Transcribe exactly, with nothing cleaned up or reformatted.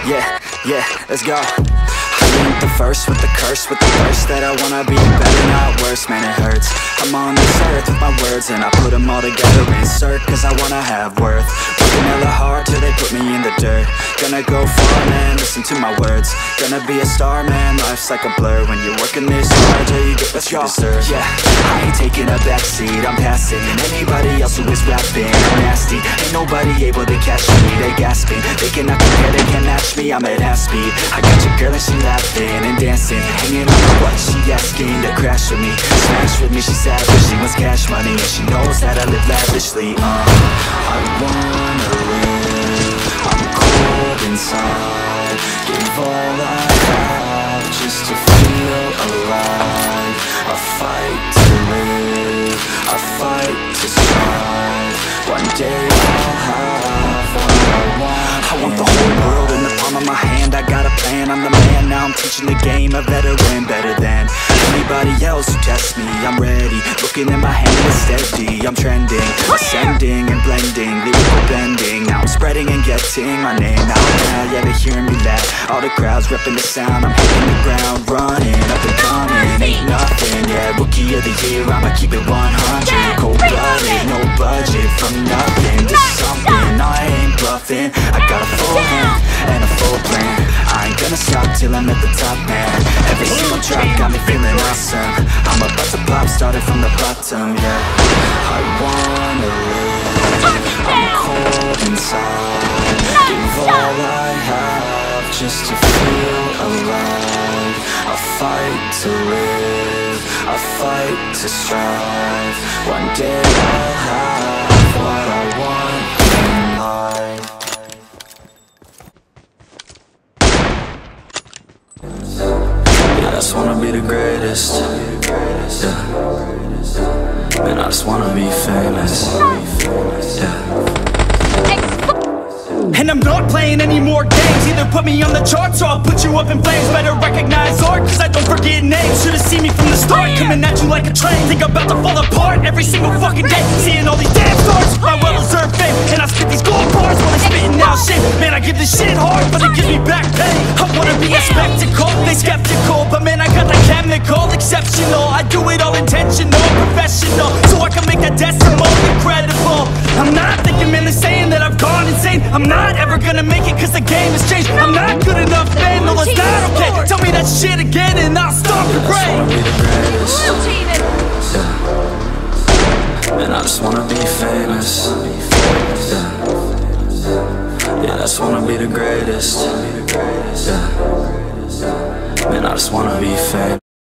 Yeah, yeah, let's go. I ain't the first with the curse, with the thirst that I wanna be better, not worse, man it hurts. I'm on this earth with my words and I put them all together, insert, cause I wanna have worth. Working hella hard till they put me in the dirt. Gonna go far, man, listen to my words. Gonna be a star, man, life's like a blur. When you're working this hard till you get what you deserve. Yeah, I ain't taking a backseat, I'm passing anybody else who is rapping. I'm nasty, ain't nobody able to catch me. They gasping, they cannot compare, they can't match me. I'm at half speed, I got your girl and she laughing and dancing, hanging on my butt, she asking to crash with me. Smash with me, she savage, she wants cash money, and she knows that I live lavishly. uh, I wanna live, I'm cold inside. Give all I have just to feel alive. I fight to live, I fight to strive. One day I'll have what I want. I want the whole world in the palm of my hand. I got a plan, I'm the man, now I'm teaching the game. A veteran, better than anybody else who tests me. I'm ready, looking at my hand, it's steady. I'm trending, ascending and blending, lyrical bending. Now I'm spreading and getting my name out now. Yeah, they hearing me laugh, all the crowds repping the sound. I'm hitting the ground, running, up and coming, ain't nothing. Yeah, rookie of the year, I'ma keep it one hundred. Cold-blooded, no budget, from nothing to something. I ain't bluffing, I got a full hand and a full plan. I ain't gonna stop till I'm at the top, man. Every single drop got me feeling awesome. I'm about to pop, started from the bottom, yeah. I wanna live, I'm cold inside. Give all I have just to feel alive. I fight to live, I fight to strive. One day I'll have what I want in life. Yeah, I just wanna be the greatest. Yeah, man, I just wanna be famous. Yeah. And I'm not playing any more games. Either put me on the charts or I'll put you up in flames. Better recognize art, cause I don't forget names. Should've seen me from the start, coming at you like a train. Think I'm about to fall apart every single fucking day. Seeing all these damn stars, my well-deserved fame. And I spit these gold bars while they spitting out shit. Man, I give this shit hard, but it gives me back pain. I wanna be a spectacle, they skeptical, but man, I got that chemical, exceptional. I do it all intentional, professional, so I can make that decimal incredible. I'm not thinking, man, they're saying that I've gone insane. I'm not ever gonna make it cause the game has changed. I'm not good enough, man, no, that's not okay. Tell me that shit again and I'll stop your brain. I just wanna be the greatest. Yeah. Man, I just wanna be famous. Yeah, yeah, I just wanna be the greatest. Yeah, man, I just wanna be famous.